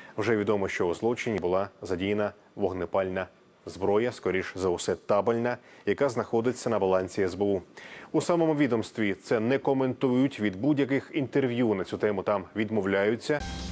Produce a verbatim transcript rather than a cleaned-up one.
Вже відомо, що у злочині була задіяна вогнепальна зброя, скоріш за усе табельна, яка знаходиться на балансі ес бе у. У самому відомстві це не коментують, від будь-яких інтерв'ю на цю тему там відмовляються.